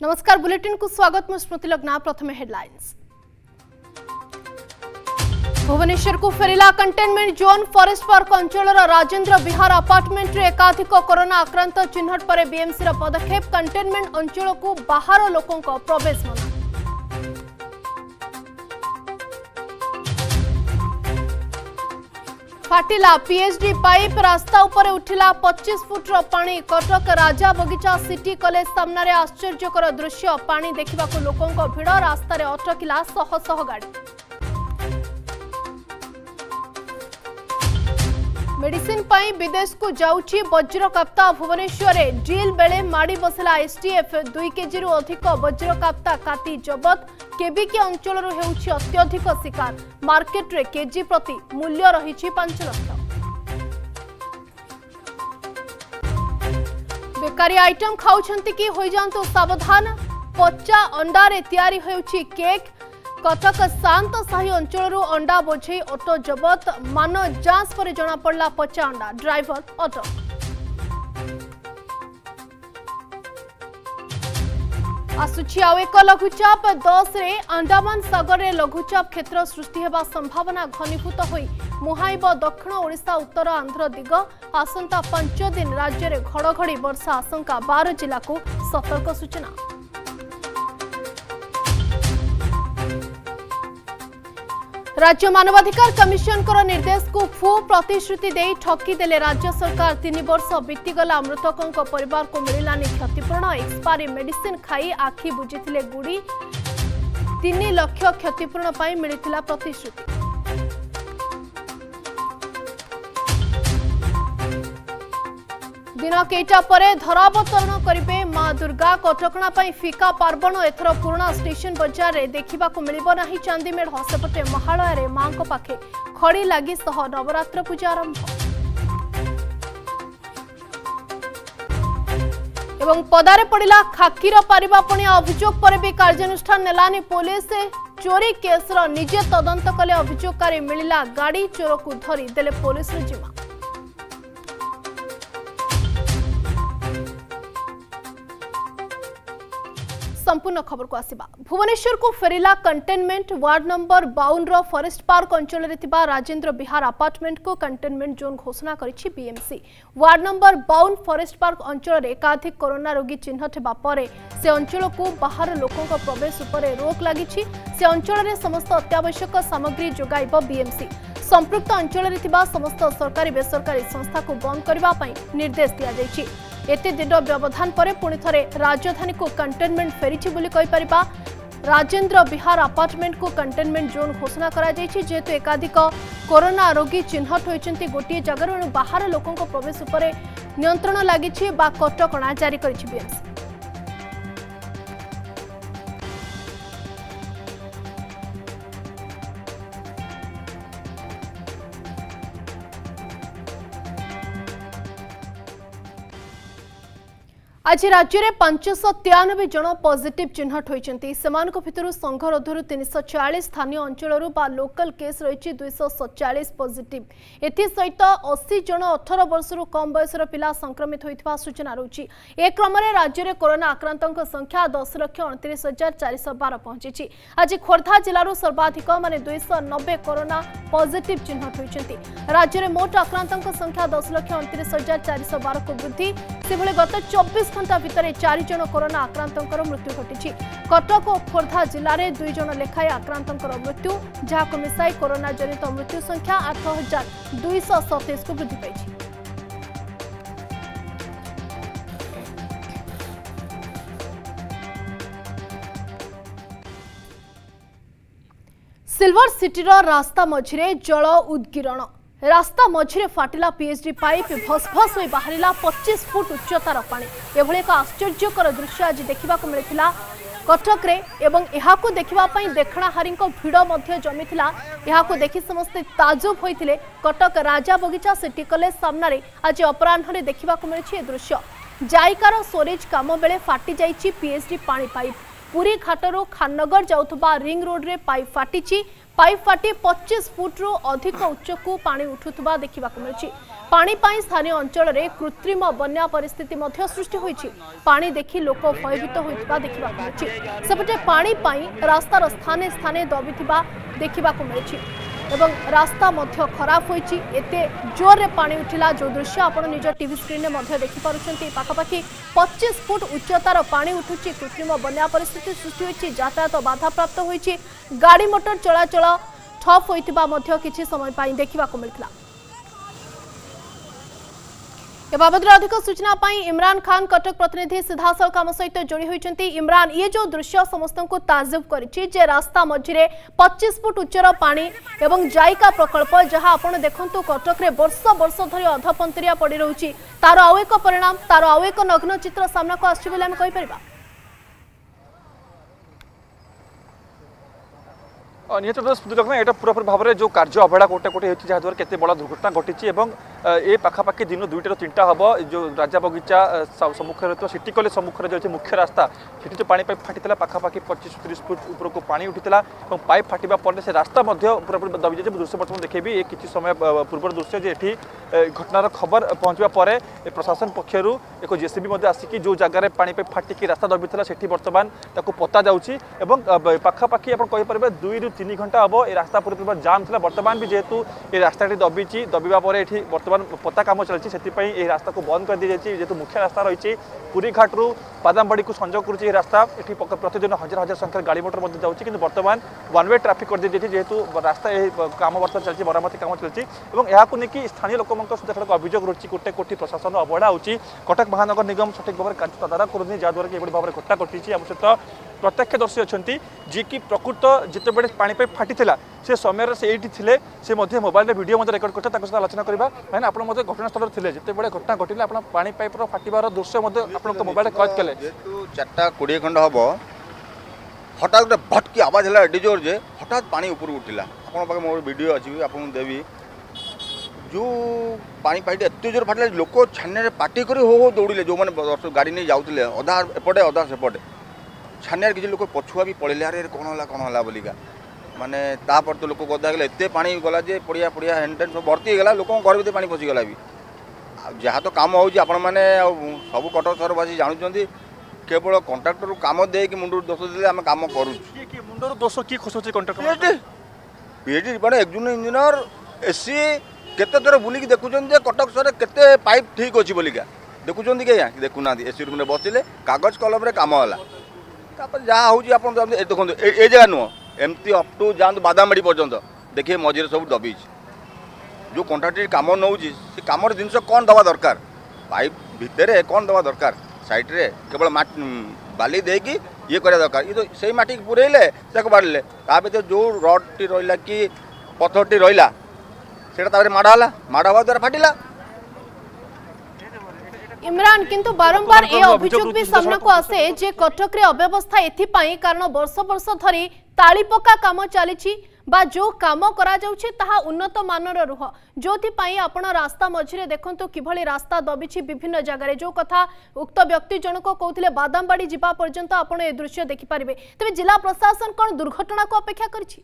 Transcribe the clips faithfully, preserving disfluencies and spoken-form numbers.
नमस्कार बुलेटिन को स्वागत मु स्मृति लग्ना। प्रथम हेडलाइंस। भुवनेश्वर को फेरिला कंटेनमेंट जोन। फॉरेस्ट पार्क अंचल राजेंद्र विहार अपार्टमेंट रे एकाधिक कोरोना आक्रांत चिन्हट पर बीएमसी पदक्षेप। कंटेनमेंट अंचल को बाहर लोकों को प्रवेश मना। फाटिला पीएचडी पाइप। रास्ता उपर उठिला पच्चीस फुट पानी। कटक राजा बगीचा सिटी कॉलेज सामने आश्चर्यकर दृश्य। पानी देखा लोकों भिड़। रास्ता अटकिला शह शह गाड़ी। मेडिसिन पाई विदेश को जाउची वज्रकाप्ता। भुवनेश्वर ड्रिल बेले माड़ी बसला एसटीएफ। दुई केजी रु अधिक वज्रकाप्ता काटी जबत। केबिके अंचल हेउची अत्यधिक शिकार। मार्केट रे केजी प्रति मूल्य रही पांच लक्ष। बेकारी आइटम खाउछंती कि होई जांतु सावधान। पच्चा अंडा रे तैयारी हेउची केक। कटक शांत साही अंचल अंडा बोझे ऑटो जबत। मान जांच पर जना पड़ला पच्चा अंडा। Driver auto. आसुची आउ एक लघुचाप। दस रे अंडमान सागर रे लघुचाप क्षेत्र सृष्टि हेबा संभावना घनीभूत होई मुहाइब दक्षिण ओडिशा उत्तर आंध्र दिग। आसंता पांच दिन राज्य में घड़घड़ी वर्षा आशंका। बारह जिला को सतर्क सूचना। राज्य मानवाधिकार कमिशन कर निर्देश को फू प्रतिश्रुति दे ठकी देले राज्य सरकार। तीन वर्ष बीतीगला मृतकों परिवार को मिलानी क्षतिपूरण। एक्सपायरी मेडिसिन खाई आखि बुझीथिले गुड़ी। तीन लक्ष क्षतिपूरण पाई मिलिथिला प्रतिश्रुति। दिन केटा परे धरावतरण करिबे मां दुर्गा। कटकणा पाई फिका पार्वण। एथर पुराना स्टेशन बाजार रे देखिबा को मिलिबो नाही चांदी मेढ़। सेपटे महालय रे मां को पाखे खड़ी लागी सह नवरात्र पूजा आरंभ। एवं पदारे पड़िला खाकीर पारिबापणी। अभियोग पर भी कार्यानुष्ठान नेलानी पुलिस। चोरी केसर निजे तदंत कले अभियोगकारी। मिलिला गाड़ी। चोर को धरी देले पुलिस जिम्मा। संपूर्ण खबर को आसिबा। भुवनेश्वर को फेरिला कंटेनमेंट वार्ड नंबर बावन रो फॉरेस्ट पार्क अंचल रे थिबा राजेंद्र विहार अपार्टमेंट को कंटेनमेंट जोन घोषणा करिछि बीएमसी। वार्ड नंबर बावन फॉरेस्ट पार्क अंचल रे एकाधिक कोरोना रोगी चिन्हट हेबा परे से अंचल को बाहर लोकों को प्रवेश उपरे रोक लागिछि। से अंचल रे समस्त अत्यावश्यक सामग्री जोगाइबो बीएमसी। संपृक्त अंचल रे थिबा समस्त सरकारी बेसरकारी संस्था को बंद करबा पई निर्देश दिया जाइछि। एते दृढ़ व्यवधान पर पुणी थरे राजधानी को कंटेनमेंट फेरी बोली कहि परिबा। राजेंद्र विहार अपार्टमेंट को कंटेनमेंट जोन घोषणा करा जाइछि। जेतु एकाधिक कोरोना रोगी चिन्हट होइछन्ति गोटिए जगह बाहर लोकों को प्रवेश उपरे नियंत्रण लागिछि बा कटकणा जारी करिछि बीएमसी। आज राज्य में पांचश तेयानबे जन पॉजिटिव चिन्हट होती। भितर संघरोधर तीन सौ चालीस स्थानीय अंचल लोकल केस रही दुईश सतचाश पॉजिटिव। एसत अशी जन अठर वर्ष कम बयसर पिला संक्रमित होता सूचना रही। ए क्रम राज्य में कोरोना आक्रांतों संख्या दस लक्ष अणतीस हजार चार सौ बार पहुंची। आज खोर्धा जिलूर सर्वाधिक मान दुईश नब्बे कोरोना पॉजिटिव चिन्हट होती। राज्य में मोट आक्रांतों संख्या दस लक्ष अणतीस हजार चार सौ बार को वृद्धि। से गत चौबीस घंटा भितर चार जन कोरोना आक्रांतों मृत्यु घटी। कटक और खोर्धा जिले में दुई जन लेखाएं आक्रांतों मृत्यु। जहां मिसाई कोरोना जनित मृत्यु संख्या आठ हजार दुईश सतैश को वृद्धि पाई। सिल्वर सिटीर रास्ता मझिरे जल उद्गिरण। रास्ता मझिरे फाटिला पीएचडी पाइप। भसभस हो बाहरिला पच्चीस फुट उच्चतार पानी। एभଳି एक आश्चर्यकर दृश्य आज देखा मिलता कटक रे। एवं यहाकू देखिबा पई देखणाहारी भिड़ मध्य जमीथिला। यहाकू देखि समस्ते ताजुब होइथिले। कटक राजा बगीचा सिटी कॉलेज सामने आज अपराह्न देखा मिली दृश्य। जायकार सोरेज काम बेले फाटी जाइछि पीएचडी पानी पाइप। पुरी घाटरू खाननगर जाउथबा रिंग रोड रे पाइप फाटिछि। पाइप फाटी पच्चीस फुट रु अधिक उच्चकू पानी उठुवा देखा मिली। पानी पाई स्थानीय अंचल में कृत्रिम बन्या परिस्थिति मध्य सृष्टि होइछि। पानी देखि लोक भयभीत होइतिबा देखा मिली। सेपटे पानी पाई रास्तार स्थाने स्थाने दबिथिबा देखा मिली एवं रास्ता मध्य खराब होइछि। एते जोर रे पानी उठिला जो दृश्य आपण निज टीवी स्क्रीन में मध्य देखि पारुछंती। पाखापाखि पच्चीस फुट उच्चतार पानी उठुछि। कृत्रिम बन्या परिस्थिति सृष्टि होइछि। यातायात बाधा प्राप्त होइछि। गाड़ी मोटर चलाचल ठप होइतिबा मध्य किछि समय पाई देखा मिलता। ए बाबद अधिक सूचना पाई इमरान खान कटक प्रतिनिधि सीधासल आम सहित जोड़ी होती। इमरान, ये जो दृश्य समस्त को ताजुब कर रास्ता मझे पच्चीस फुट उच्चर पानी एवं जायका प्रकल्प जहां आपण देखंतु कटक रे वर्ष वर्ष धरी अधपंतरिया पड़ी रही तार आउ एक परिणाम तार आउ एक नग्न चित्र सामना को आछि बोली आम कहि परिबा। निहत यहाँ पूरापूरी भाव में जो कार्य अवहेला कोटे कोटे होती जहाँद्वारा केते बड़ा दुर्घटना घटी और ए पाखापाखि दिन दुईटा तीनटा हम जो राजा बगीचा सम्मुखें रही सिटी कॉलेज सम्मुखें जो मुख्य रास्ता सेठी जो पानी पाइप फाटी पाखापाखि पच्चीस तीस फुट ऊपर को पानी उठीला और पाइप फाटिबा पर से रास्ता पूरापूरी दबी जाए। दृश्य बर्तमान देखेबी ये किसी समय पूर्व दृश्य जे एठी घटनार खबर पहुँचा पर प्रशासन पक्षर एक जेसीबी आसिकी जो जगार पानी पाइप फाटिकी रास्ता दबी था सेठी बर्तमान ताकू पता जाउछि एवं पाखापाखि आप कहिपारे दुई रु तीन घंटा हम ये रास्ता पूरा जाम था। बर्तमान भी जेहेतु ये रास्ता दबी दबिबा पर एठी बर्तमान पता काम चलती से रास्ता को बंद कर दी जाए। जेहेतु मुख्य रास्ता रही पुरी घाट रु बादामबाड़ी को संजोग कर रास्ता ये प्रतिदिन हजार हजार संख्यार गाड़ी मोटर जाऊँगी कि बर्तमान वन वे ट्राफिक कर दी जाए। जेहेतु रास्ता काम बर्तमान चलती मरामती काम चलती और यहाँ नहीं स्थानीय लोक सीधासख अभियोग रही कोटे कोटी प्रशासन अवहेला होती। कटक महानगर निगम सठिक भाव में कार्य तदारख करुनी जहाँद्वारा कि भाव में घटना घटी। आम सहित प्रत्यक्षदर्शी अच्छा जी कि प्रकृत जिते बड़े पानी पाइप फाटी से समय से ये थे से मोबाइल वीडियो रेकर्ड करते सहित आलोचना करवा कहीं आप घटनास्थल थे जिते बड़े घटना घटना आप पानी पाइप फाटार दृश्य आप मोबाइल कैद कले जेहेतु चार्टा कोड़े खंड हम हठात गोटे भटकी आवाज है एडी जोर जे हठात पानी ऊपर उठिला। आप मोर वीडियो अच्छी आपको देवी जो पानी पाइप एत जोर फाटिला लोक छानिया पार्टी कर हो हो दौड़े जो मैंने गाड़ी नहीं जाऊे अधा एपटे अधा सेपटे छानिया किसी लोग पछुआ भी पड़े अरे कौन है कौन है बोलिका माने तापर तो लोक गदा गला एत पानी गला जे पड़िया पड़िया हेनटेन सब भर्ती गला लोक घर भर पानी पशिगला भी जहाँ तो कम हो सब कटक सहरवासी जानुंट केवल कंट्राक्टर कम दे कि मुंडर दोष दे आम कम कर दोष किए खोसुचे कंट्राक्टर पीएचडी मैंने एक्जुन इंजीनियर एसी केते थर बुलिक देखुन कटक सहर केते पाइप ठीक अच्छी बोलिका देखुं कि देखुना एसी रूम में बसिले कागज कलम कम है जहाँ हूँ देखो ये जगह नुह एमती अप टू जातु बादामबाड़ी पर्यंत देखिए मझे सब दबी जो कंट्राक्टर कम नौ कम जिन कौन दवा दरकार पाइप भितर कौन दवा दरकार साइड रे केवल बाली देकी ये करा दरकार ये तो सही माटी पुरेले बाड़े ता भर जो रड टी रहा कि पथर टी रहा से माड़ा माड़ा हवा द्वारा फाटिला। इमरान किंतु बारंबार ए अभियोग भी सामना को आसे जे कटक रे अव्यवस्था एथिपाई कारण वर्ष वर्ष धरी ताली पक्का काम चली बा जो काम करा जाउछि ताहा उन्नत मानर रुह जोथि पाई आपण रास्ता मझिरे देखंतु किभଳି रास्ता दबिछि विभिन्न जगह जो कथा उक्त व्यक्ति जनक कहउथिले बादामबाड़ी जिबा पर्यंत आपण ए दृश्य देखि परिबे। तबे जिला प्रशासन कोन दुर्घटना को अपेक्षा करछि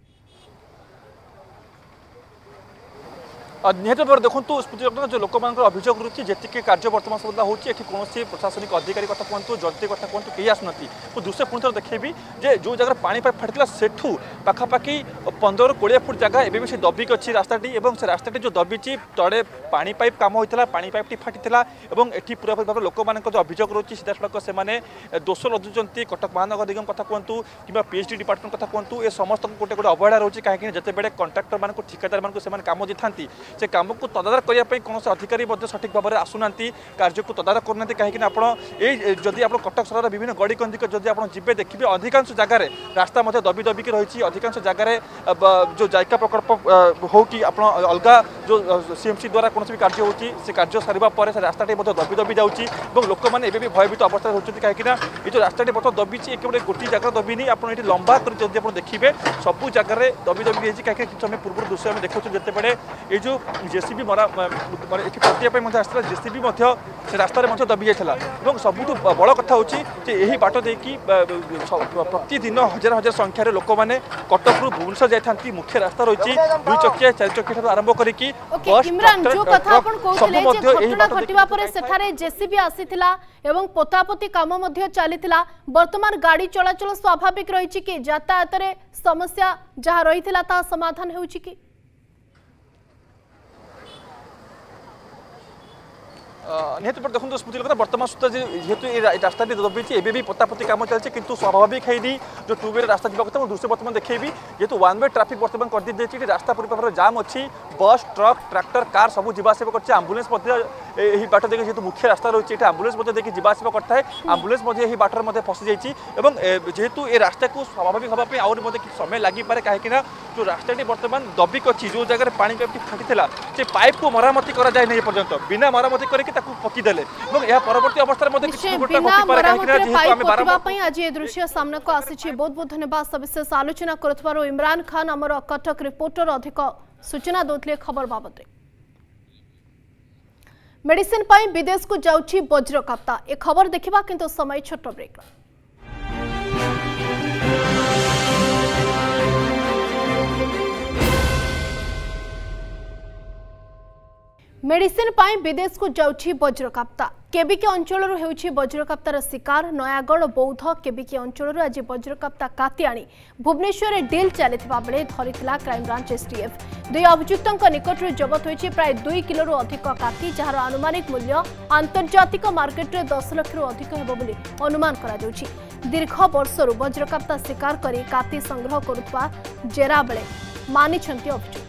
निहत भाव देखो जो लोक मान अभियोग रही जी कार्य बर्तमान सुधा होती कौन प्रशासनिक अधिकारी कथा कहतु जल्दी कथा कहतु कहीं आसुना तो दूसरे पुणी थर देखेबी जे जो जगह पानी पाइप फाटी सेठू पाखापाखि पंद्रह कोड़े फुट जगह एवं से दबिक अच्छी रास्ताटी और से रास्ताटी जो दबिची तड़े पानी पाइप कम होता पानी पाइपटी फाटी और ये पूरापूरी भाव लोक मान जो अभियोग रही सीधा सड़क से दोष लदुंट कटक महानगर निगम कथा कहतु कि पीएचडी डिपार्टमेंट कथा कहतु ये समस्त गोटे गोटे अवहेला रही कहीं जिते बड़े कंट्राक्टर मान ठिकादार मान कम दी था से काम को तदारख करने कौन अधिकारी सठिक भाव में आसुना कार्य को तदारख करना कहीं आप जदि आप कटक सहर विभिन्न गड़ी कंदिक जदि आप जी देखिए अधिकांश जगार रास्ता दबी दबिक रही अधिकांश जगार जो जायका प्रकल्प हो कि आप अलग जो सीएमसी द्वारा कौन भी कार्य होती से कार्य सारा पर रास्ताटी दबी दबी जाऊँगी और लोक मैंने भी भयभीत अवस्था होती कहीं ये जो रास्ताटी बर्तमान दबी केवल गोटे जगह दबिनी आप लंबा कर देखिए सबू जगार दबी दबी कहीं समय पूर्व दृश्य देखते जिते बड़े ये जो जेसीबी मरा माने एठी पटिया पे मध्ये आस्था जेसीबी मध्ये से रास्ता रे मध्ये दबी जायथला एवं सबुठु बड़ कथा होची जे एही बाट देकी प्रतिदिन हजार हजार संख्यार लोक माने कटक रु भुवनेश्वर जायथांती मुख्य रास्ता रहिची दुई चकिया चार चकिया आरंभ करिकी बस इमरान जो कथा आपण कहले जे घटना घटिबा परे सेठारे जेसीबी आसीथिला एवं पोतापोती काम मध्ये चलीथिला वर्तमान गाड़ी चलाचल स्वाभाविक रहिची कि यातायात रे समस्या जहा रहिथिला ता समाधान हेउची कि निहत पर देखो स्मृति लगता वर्तमान सुधा जेहेतु रास्ता दबी एवं भी पोतापोती काम चलती किंतु स्वाभाविक है जो टू वे रास्ता जावा कथा दूसरे बर्तमान देखी जेहतु वन वे ट्राफिक बर्तमान कर दी जाए रास्ता पूरी भाव जाम अच्छी बस ट्रक ट्रैक्टर कार सब जीवास कर आंबुलेंस बाट देखिए जेहतु मुख्य रास्ता रही है आंबुलेंस देखिए जीवास करता है आंबुलेंस बाटर फसी जाइए जेहेतु ये रास्ता को स्वाभाविक हाँपी आउरी समय लगी पारे कहीं जो रास्ता बर्तमान दबिक अच्छी जो जगह पानी पाइप फाटी से पाइप को मरामती करा जाए नहीं पर्यंत बिना मरामती करके पकिदेले परवर्ती अवस्था आज ये दृश्य सामना को आसी बहुत बहुत धन्यवाद सविशेष आलोचना कर इमरान खान आमर कटक रिपोर्टर अधिक सूचना दौले खबर बाबद मेडिसिन पाई विदेश को जाउछि वज्रकाप्ता ए खबर देखिबा किंतु समय छोट ब्रेक मेडिसिन पाई विदेश को जाउछि वज्रकाप्ता केबिके अंचल हेउछि वज्रकाप्तार शिकार नयागढ़ बौद्ध केबिके अंचल आज वज्रकाप्ता काती आनी भुवनेश्वर डील चलिथिबा बेले धरिथिला क्राइम ब्रांच एसटीएफ दुई अभियुक्तों निकट जबत होइछि प्राय दुई किलो अधिक काती जार आनुमानिक मूल्य आंतर्जातिक मार्केट रे दस लाख रु अधिक हेबो बोली अनुमान करा जाउछि दीर्घ वर्षरु वज्रकाप्ता शिकार करी काती संग्रह करुथबा जेरा बेले मानिछंती अभियुक्त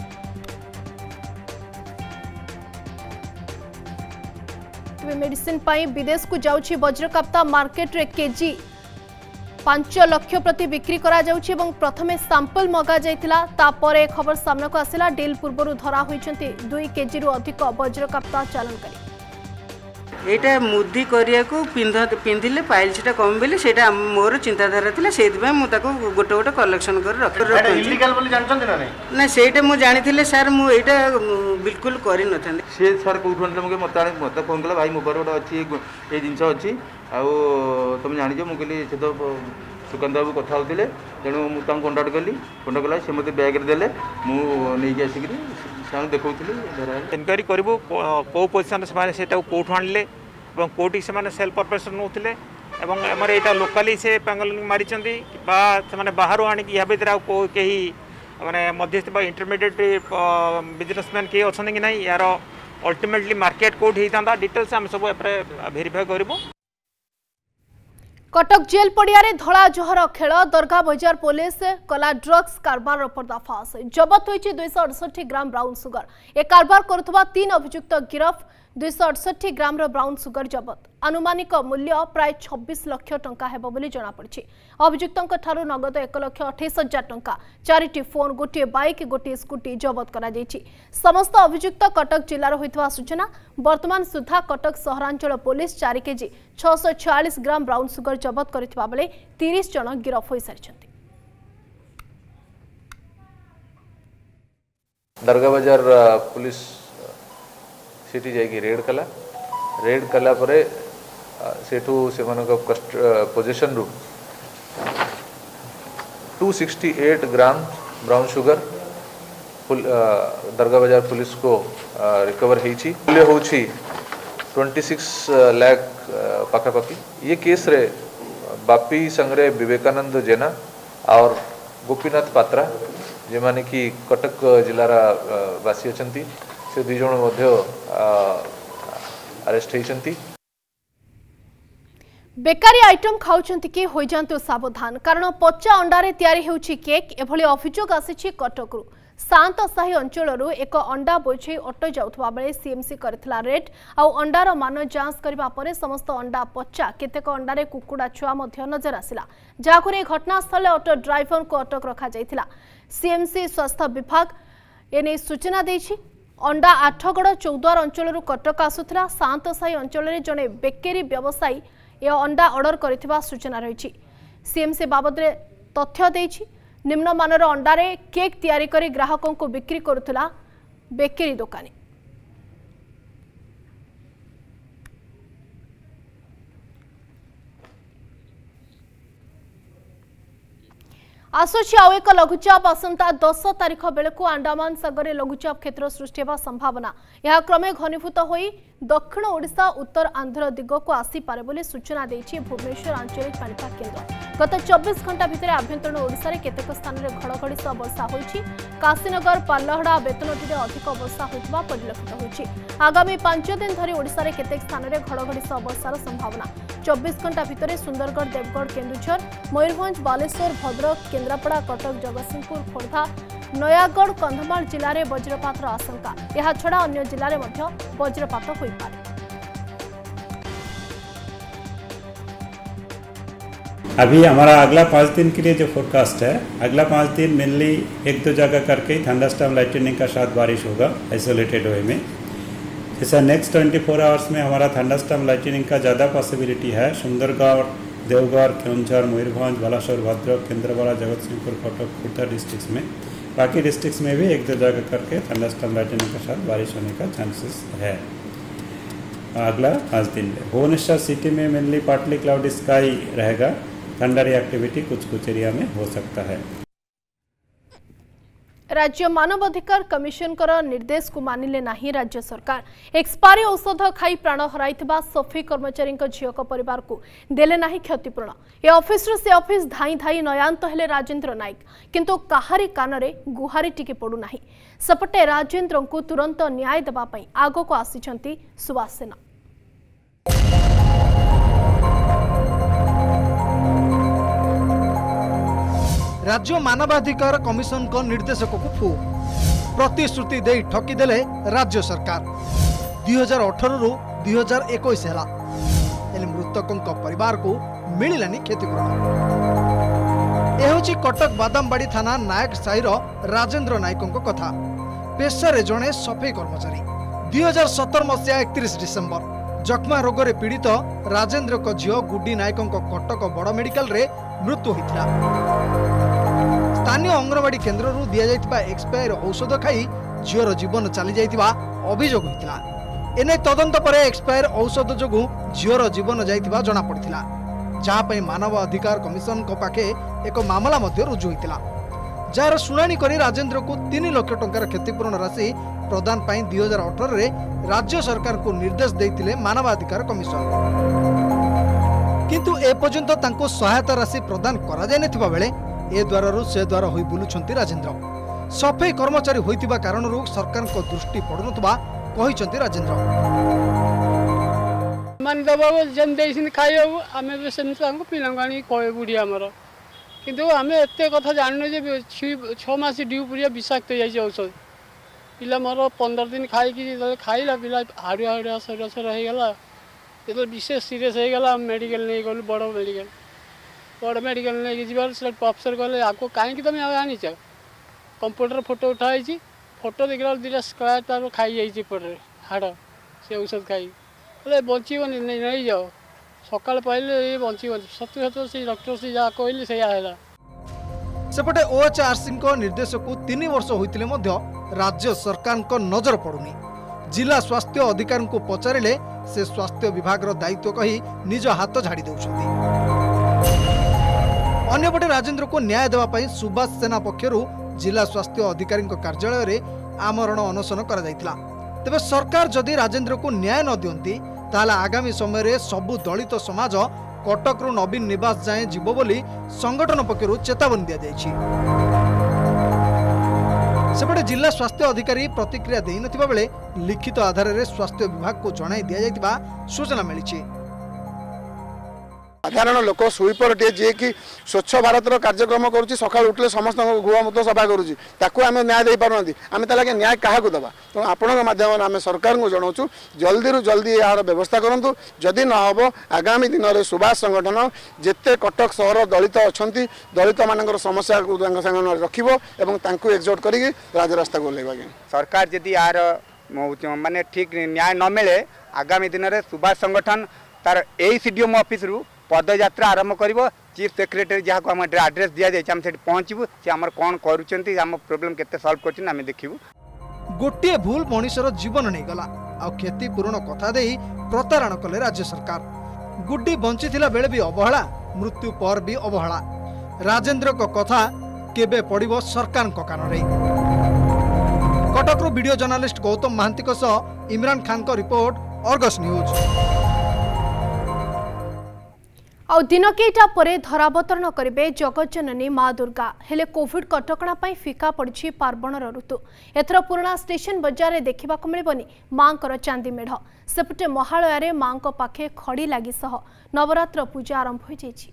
मेडिसिन पाई विदेश को जाउछि वज्रकाप्ता मार्केट रे केजी पांच लाख प्रति बिक्री करा जाउछि एवं प्रथमे सैंपल मगा जाइतिला तापरे खबर सामना को आसिला डील पूर्वरु धरा होइछंती दुई केजी रु अधिक वज्रकाप्ता चालनकारी एटा मुद्दी करिया को पिंध पिंधिले पाइल्सटा कम बेले सेटा मोर चिंताधारा थिला सेदिबा मु ताको गोटे गोटे कलेक्शन कर रख एटा इलीगल बोली जानछन ना नै ना सेटा मु जानिथिले सर मु एटा बिल्कुल करि नथांदे से सर कोठन मके मत मत फोन कला भाई मोबाइल गोटे अछि ए जिंस अछि आ तुम जानि जे मु कहली से तो सुकांत बाबू कथा होतिले तेणु मु तां कांटेक्ट कली कांटेक्ट कला से मते बैग रे देले मु नै के आसिकरी सां देखौतिले इनक्वायरी करबो को पोजीशन से माने सेटा कोठ आणले एवं कोठी से माने सेल परपेशन नोथिले एवं हमर एटा लोकली से पेंगलिंग मारी चंदी बा से माने बाहर आनी कि या भीतर को केही माने मध्यस्थ बा इंटरमीडिएट बिजनेसमैन के अछन कि नहीं यार अल्टीमेटली मार्केट कोड हेतांदा डिटेल्स हम सब एपरे वेरीफाई करबो कटक जेल पड़िया रे धड़ा जोहर खेल दरगा बजार पुलिस कला ड्रग्स कारबार पर्दाफाश जबत होइछि दो सौ अड़सठ ग्राम ब्राउन सुगर ए कारबार करुथबा तीन अभियुक्त गिरफ दो सौ अड़सठ ग्राम रो ब्राउन सुगर जबत अनुमानिक मूल्य प्राय छब्बीस लाख टंका हेबो बोली जणा पड़छि अभियुक्तों ठारू नगद एक लाख अट्ठाईस हजार टंका चारिटी फोन गोटे बाइक गोटे स्कूटी जबत करा जायछि समस्त अभियुक्त कटक जिल्लार होइतवा सूचना वर्तमान सुधा कटक सहरांचल पुलिस चार केजी छह सौ छियालीस ग्राम ब्राउन सुगर जबत करथिबा बेले तीस जन गिरफ होई सारिछन्ति दरगा बाजार पुलिस सिटी जाइए रेड कला रेड कला परे सेठू से पोजिशन रू two sixty eight gram brown sugar Dargah Bazaar police को रिकवर होइछि मूल्य होछि ट्वेंटी सिक्स लाख पाखापाखि ये केस रे बापी संग्रह विवेकानंद जेना और गोपीनाथ पात्रा जे माने कि कटक जिलार वासी अछंती से दुई जन मध्य अरेस्ट होइछंती बेकारी आइटम खाउछंती कि होई जांतु सावधान कारण पच्चा अंडारे तयारी हेउछि केक एभली अभियोग आसिछि कटकरू शांत साही अंचलरू एक अंडा बोझे अटो जाउथबा बेले सीएमसी करथिला रेड आ अंडार मान जांच करबा परे समस्त अंडा पच्चा केतेक अंडारे कुकुडा छुआ मध्य नजर आसिला जाकुरे घटनास्थल ऑटो ड्राइवर को अटक रखा जाइथिला सीएमसी स्वास्थ्य विभाग एने सूचना दैछि अंडा आठगड़ चौद्वार अंचल कटक आसुला शांत साही अंचल जड़े बेकेरी व्यवसायी ए अंडा ऑर्डर करथिबा सूचना रही सीएमसी बाबद तथ्य देछि निम्न मानर अंडारे केक तैयारी करी ग्राहकों को बिक्री करुला बेकरी दोकानी। आसुची आउ एक लघुचाप आसंता दस तारिख बेलू अंडमान सागर लघुचाप क्षेत्र सृष्टि होगा संभावना। यह क्रमे घनीभूत होई दक्षिण ओडिशा उत्तर आंध्र दिगक आसीपारे बोली सूचना देछि भुवनेश्वर आंचलिक पाणीपाग केन्द्र। गत चौबीस घंटा भितर आभ्यंतरण ओडिशा रे केतेक स्थान रे घड़घड़ी सह वर्षा होइछि। काशीनगर पालहड़ा बेतनटी रे अधिक वर्षा होइतबा परिलक्षित होइछि। आगामी पांच दिन धरि ओडिशा रे केतेक स्थान रे घड़घड़ी सह वर्षार संभावना। चौबीस घंटा भितर सुंदरगढ़ देवगढ़ केन्दुझर मयूरभंज बालेश्वर भद्रक केन्द्रापड़ा कटक जगतसिंहपुर खोर्धा नयागढ़ कंधमाल जिले में वज्रपातर आशंका। यह छड़ा अन्य जिले में वज्रपात हो पारे। अभी हमारा अगला पाँच दिन के लिए जो फोरकास्ट है, अगला पाँच दिन मेनली एक दो जगह करके थंडरस्टॉर्म लाइटनिंग का साथ बारिश होगा आइसोलेटेड वे में। जैसा नेक्स्ट ट्वेंटी फोर आवर्स में हमारा थंडरस्टॉर्म लाइटनिंग का ज़्यादा पॉसिबिलिटी है सुंदरगढ़ देवगढ़ केन्दुझर मयूरभंज बालासोर भद्रक केन्द्रापड़ा जगतसिंहपुर कटक खुर्दा डिस्ट्रिक्ट्स में। बाकी डिस्ट्रिक्ट्स में भी एक दो जगह करके थंडरस्टॉर्म लाइटनिंग के साथ बारिश होने का चांसेस है अगला पाँच दिन में। भुवनेश्वर सिटी में मेनली पार्टली क्लाउडी स्काई रहेगा। थंडर एक्टिविटी कुछ कुछ एरिया में हो सकता है। राज्य मानवाधिकार कमिशन निर्देश को मानिले नहीं राज्य सरकार। एक्सपायरी औषध खाई प्राण हराइथिबा सफाई कर्मचारी झील परिवार को देले नहीं क्षतिपूरण। ए ऑफिस से ऑफिस धाई धाई नयांत हेले राजेंद्र नायक, किंतु काहारी कानरे गुहारी टिके पड़ू नहीं। सेपटे राजेंद्र को तुरंत न्याय देबा पई आगो को आसिछंती सुभाष सेना। राज्य मानवाधिकार कमिशन को निर्देशक को फू प्रतिश्रुति दे ठकीदेले राज्य सरकार। दुई हजार अठर रु दुई हजार इक्कीस है मृतकों परिवार को मिललानी क्षतिपूरण। यह हूँ कटक बादामबाड़ी थाना नायक साहिर राजेंद्र नायकों कथा। पेशारे जड़े सफाई कर्मचारी। दुई हजार सतर मसीहा एकतीस डिसेम्बर जख्मा रोग में पीड़ित राजेंद्र को झील गुड्डी नायकों कटक बड़ मेडिकल रे मृत्यु होता। स्थानीय अंगनवाड़ी केन्द्र दि जाइथिबा एक्सपायर औषध खाई झीवर जीवन चली जाइथिबा अभियोग होइतिला। एने तदंत पर एक्सपायर औषध जोगु झीवर जीवन जाइथिबा जणा पड़िथिला, जहा पई मानव अधिकार कमिशन को पाखे एक मामला मध्य रुजु होइतिला। जार सुनानी करी राजेंद्र को तीन लाख टंकार क्षतिपूरण राशि प्रदान पाई दुई हजार अठर रे राज्य सरकार को निर्देश देइतिले मानवाधिकार कमिशन, किंतु ए पर्यंत तांको सहायता राशि प्रदान करा जाय नथिबा बेले ए द्वारा से द्वारा होई बुलुछंती राजेंद्र। सफाई कर्मचारी होइतिबा कारणरू सरकार को दृष्टि पड़ुनथबा कहिसंती राजेंद्र। मान दबाव जन देसिन खाइबो आमे बे सेन तांको पिलंगाणी कोय बुडी हमर, किंतु आमे एते कथा जाननो जे छह मास ड्यू पुरिया विषाक्त जाई छै औषध। पिला मोर पंद्रह दिन खाई कि खाइला पिला हाड़िया हाड़िया सर सर हो गला। जो विशेष सीरीयस हो गला मेडिकल नहीं गलु बड़ मेडिकल बड़ मेडिकल नहीं जीवार से अफसर कहले आपको कहीं तुम आनी कंप्यूटर फोटो उठाई फोटो देखला दुटा स्क्वायर तार खाई जाइए पटे हाड़ से औषध खाई बोले बचीबनी नहीं नहीं जाओ सकाल पाइले ये बचीबनी सतु सतु से डॉक्टर से जहाँ कहले से सेपटे ओएचआरसी निर्देश को तीन वर्ष होइतिले मध्य राज्य सरकार को नजर पड़ुनी। जिला स्वास्थ्य अधिकारी को पचारे से स्वास्थ्य विभाग दायित्व कही निज हाथ झाड़ी देउछंती। अन्यपटे राजेंद्र को न्याय देवाई सुभाष सेना पक्षर जिला स्वास्थ्य अधिकारी कार्यालय में आमरण अनशन करा जायतिला। तेबे सरकार जदि राजेंद्र को न्याय न दियंती ताला आगामी समय रे सबु दलित समाज कटकरू नवीन निवास जाए जीव बोली संगठन पक्षर चेतावनी दिया जायछि। सेपटे जिला स्वास्थ्य अधिकारी प्रतिक्रिया देई नथिबा बेले लिखित आधार में स्वास्थ्य विभाग को जणाई दिया जायतिबा सूचना मिली। साधारण लोक स्वीपरटे जी कि स्वच्छ भारत कार्यक्रम करुच्ची सका उठले समस्त गृहमूत्र सफा करुच्ची ताकू आम न्याय दे पार आम ताला न्याय क्या दबा तो आपण माध्यम आम सरकार को जनाऊँ जल्दी रू जल्दी यार व्यवस्था करूँ। जदि न हम आगामी दिन में सुभाष संगठन जिते कटक सहर दलित अच्छा दलित मान समस्या को रखिब एकजुट कर राजरास्ता को लेवा। सरकार जदि यार माने ठीक न्याय न मिले आगामी दिन में सुभाष संगठन तार ए सीडीएम ऑफिस रु पदयात्रा आरंभ कर चीफ सेक्रेटरी जहाँ को आड्रेस दि जाए पहुँचू से आम कौन कर प्रोब्लेम केते सॉल्व कर देखू। गोटे भूल मनीषर जीवन नहीं गला आ क्षतिपूरण कथा दे प्रतारण कले राज्य सरकार। गुड्डी बंची थिला बेले भी अवहेला, मृत्यु पर भी अवहेला। राजेंद्र को कथा केबे पड़िबो सरकार को कान रे। कटकरू वीडियो जर्नलिस्ट गौतम महांती को सह इमरान खान को रिपोर्ट, अर्गस न्यूज। आउ दिन केटा परे धरावतरण करिबे जगतजननी माँ दुर्गा। हेले कोविड कटकणा पई फिका पड़छि पार्वणर ऋतु। एथर पुराना स्टेशन बजार देखा मिलबनी मांकर चांदी मेढ़। सेपटे महालय मां पाखे खड़ी लगी सह नवरात्र पूजा आरंभ हो जाइछि।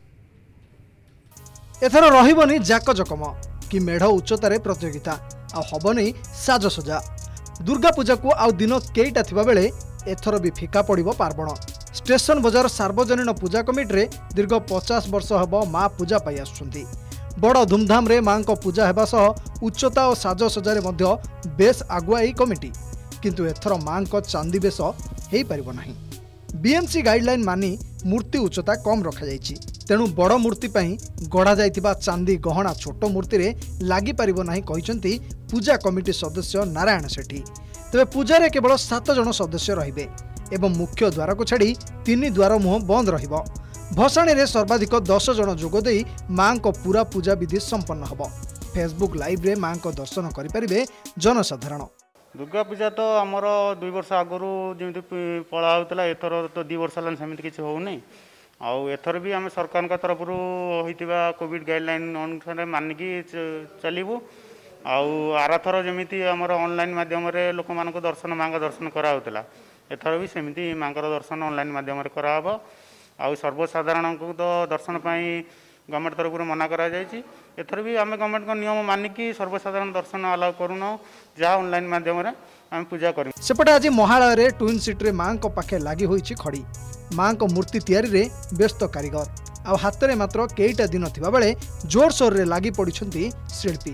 एथर रहिबनी जाक जकम कि मेढ़ उच्चतार प्रतियोगिता आ हबनी साजसजा। दुर्गा पूजा को आउ दिन केईटा थिबा बेले एथर भी फिका पड़िबो पार्वण। स्टेशन बजार सार्वजनीन पूजा कमिटी रे दीर्घ पचास वर्ष हब माँ पूजा पाई आसुछंती। बड़ धूमधाम रे मां को पूजा हेबा सह उच्चता और साजसजार मध्य बेस आगुआ एही कमिटी। किंतु एथर मां को चांदी बेस हेई परिबो नाही। बीएमसी गाइडलाइन मानी मूर्ति उच्चता कम रखा जाइछि, तेणु बड़ मूर्ति पई गढ़ा जाइतिबा चांदी गहना छोट मूर्ति रे लागि परिबो नाही कहिसंती पूजा कमिटी सदस्य नारायण सेठी। तेबे पूजा रे केवल सात जन सदस्य रहिबे एवं मुख्य द्वार को छाड़ी तीन द्वार मुह बंद रहिबो। भसाणी रे सर्वाधिक दस जन जोगदे मां को पूरा पूजा विधि संपन्न हब। फेसबुक लाइव रे मां को दर्शन करि परिबे जनसाधारण। दुर्गा पूजा तो आमर दुई वर्ष आगु जमी पड़ा होता एथर तो दु वर्ष है सेमती किसी होनी। आउ एथर भी आम सरकार तरफ होता कोविड गाइडलाइन अनुसार मानिकी चलू। आउ आरथर जमी आमर ऑनलाइन माध्यम लोक मान दर्शन माँ दर्शन कराला एथर भी सेमती माँ दर्शन ऑनलाइन माध्यम कराब। आउ सर्वसाधारण को तो दर्शन पाई गवर्नमेंट तरफ मना करा जायछि। एथर भी आम गवर्नमेंट को नियम मानिकी सर्वसाधारण दर्शन अलाउ करूँ जहाँ ऑनलाइन माध्यम आम पूजा कर। सेपटे आज महालय रे ट्विन सीट रे मां को पाखे लागि होईछि खड़ी। मां को मूर्ति तैयारी रे व्यस्त कारीगर आ हाथ रे मात्र केईटा दिन थिबा बेले जोर सोर रे लागि पड़िछंती शिल्पी।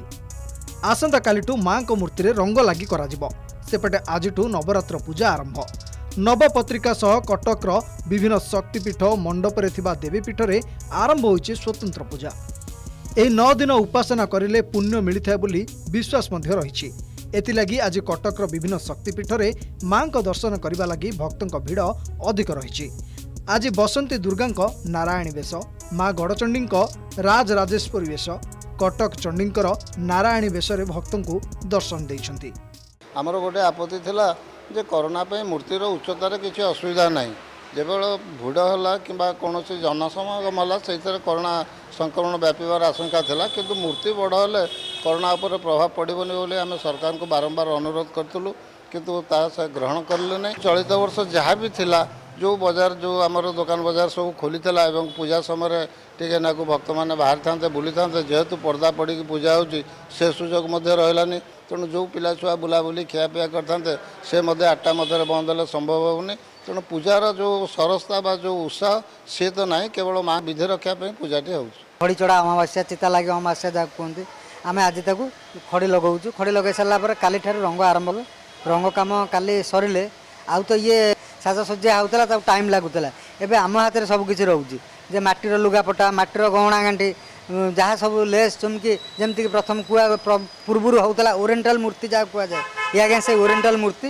आसंता कालिटू मां को मूर्ति रे रंग लागि करा जिवो। सेपटे आजिटू नवरात्र पूजा आरंभ। नवपत्रिका सह कटकर विभिन्न शक्तिपीठ मंडप रे थिबा देवीपीठ रे आरंभ होईछि स्वतंत्र पूजा। एही नौ दिन उपासना करिले पुण्य मिलिथाय बोली विश्वास मध्य रहिछि। एतिलागी आज कटकर विभिन्न शक्तिपीठ रे मां को दर्शन करिबा लागि भक्तंक भीड़ अधिक रहिछि। आज बसंती दुर्गांक नारायणी वेश, मां गड़चंडींक राज राजेश्वरी वेश, कटक चंडींकर नारायणी वेश रे भक्तंकु दर्शन दैछंती। आमर गोटे आपत्ति थिला जे कोरोना पे मूर्तिर उच्चतार किसी असुविधा ना जेबल भिड़ है कि कौन जनसमागम है से कोरोना संक्रमण व्यापार आशंका था किंतु मूर्ति बड़ है कोरोना उपर प्रभाव पड़ोनी बोली आम सरकार को बारंबार अनुरोध करूँ किंतु से ग्रहण कले नहीं। चलित वर्ष जहाँ भी थिला जो बजार जो आमर दुकान बजार सब खोली एवं पूजा समय टे ना भक्त मैंने बाहर था बुली था जेहेतु पर्दा पड़ी पूजा होची से सुजोग रही तेणु जो पिला छुआ बुलाबुली खियापिया करते से आठटा मध्य बंद है संभव होनी। तेणु पूजार जो सरसता बा जो उत्साह सी तो ना केवल माँ विधि रखापी पूजाटी हो। खड़ी चढ़ा अमावास्या चिता लगे अमावास्या जहाँ कहते आम आज तक खड़ी लगाऊँ। खड़ी लगे सारापर काली ठार रंग आरंभ हो। रंग कम काली सरिले आउ तो ये साजसज्जा होता टाइम लगुला। एवं आम हाथ में सबकि रोचे जे माटीर लुगापटा माटीर गहना गांठी जहाँ सब लेस चमकी जमती प्रथम कुआ पूर्वर होता ओरिएंटल मूर्ति जहाँ कह जाए ये आज्ञा से ओरिएंटल मूर्ति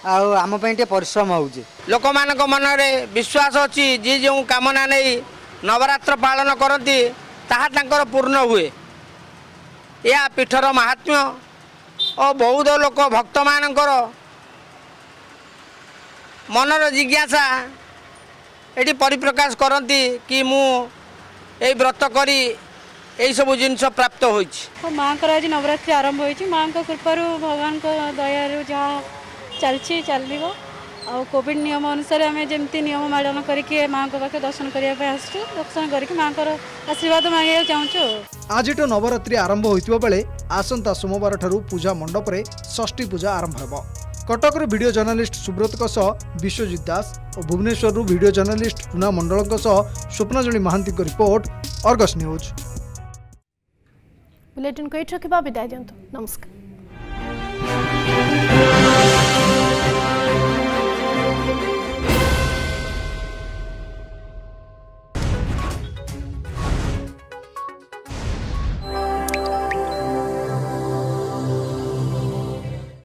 आम परिश्रम हो लोक मान मन में विश्वास अच्छी जी जो कामना नहीं नवरात्र पालन करती ताहा पूर्ण हुए। यह पीठर महात्म्य और बहुत लोक भक्त मानकर मनर जिज्ञासा ये परिप्रकाश करती कि मु ए व्रत करी यही सब जिनस प्राप्त हो। माँ को आज नवरात्रि आरंभ हो माँ को कृपार भगवान को दया जहाँ चलती चलो आ कोविड नियम अनुसार आम जमी नियम पालन करके माँ को पाखे दर्शन करने आसु दर्शन करके माँ को आशीर्वाद मांगे चाहूँ। आज नवरात्रि आरंभ होइतिबा बेले आसंता सोमवार ठारू पूजा मंडप रे षष्ठी पूजा आरंभ हेबो। कटक वीडियो जर्नलिस्ट सुब्रत विश्वजित दास और Bhubaneswar video journalist Tuna Mandal Swapnajani Mahanty report, Argus news. Bulletin को एठ रखा विदाय दियंतु। नमस्कार।